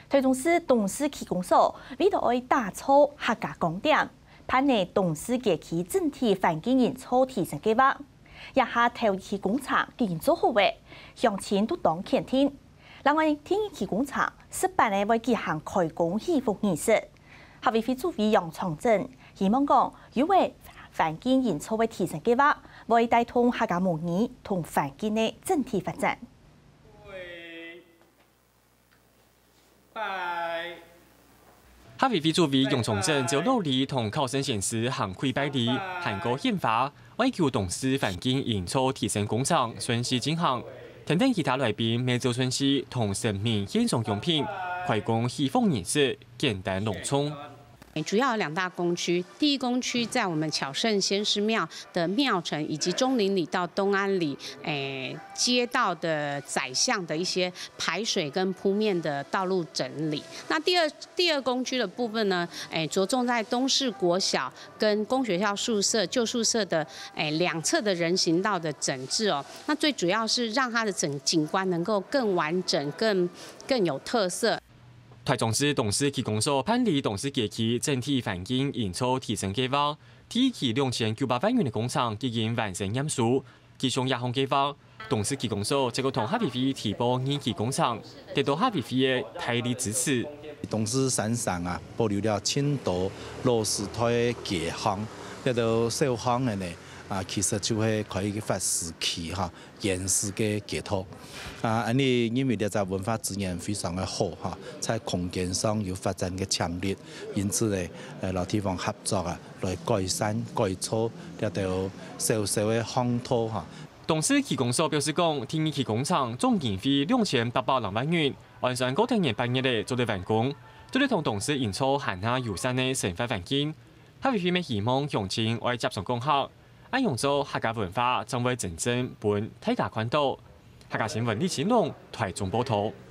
台中市董事区公所为着爱打造客家光点，盼内董事街区整体环境营造提升计划。也下头期工厂已经做好位，乡亲都当肯定。另外，天一期工厂18日会举行开工祈福仪式。客委会主委杨长镇希望讲，因为环境营造的提升计划，会带动客家母语同环境的整体发展。 客委会主委杨长镇就努力同考生显示行规摆例，韩国宪法，要求董事环境营造提升工厂顺势进行。等等其他来宾每周顺势同人民献上用品，开工祈福仪式简单隆重。 主要有2大工区，第一工区在我们巧圣先师庙的庙城，以及中林里到东安里，街道的窄巷的一些排水跟铺面的道路整理。那第二工区的部分呢，着重在东市国小跟公学校宿舍旧宿舍的2侧的人行道的整治哦。那最主要是让它的整景观能够更完整、更有特色。 台中市董事区公所办理董事街区整体环境营造提升计划，第一期2900万元的工厂已经完成验收，其中亚项计划，董事区公所这个同客委会提报2期工厂，得到客委会的大力支持。 董事山上啊，保留了青岛螺丝胎街巷，那到小巷的呢。其实就会可以发时期原始嘅街头因为呢在文化资源非常的好在空间上有发展嘅潜力，因此呢，老地方合作来改善改造呢到小小的乡土董事区公所表示讲，第2期工厂总经费2800万元，按算高定年8月内做到完工，做到同董事营造汉下友善的生活环境。客委会希望乡亲爱接上讲客。按用做客家文化，将会真正伴大家看到。客家新闻李启龙台中报道。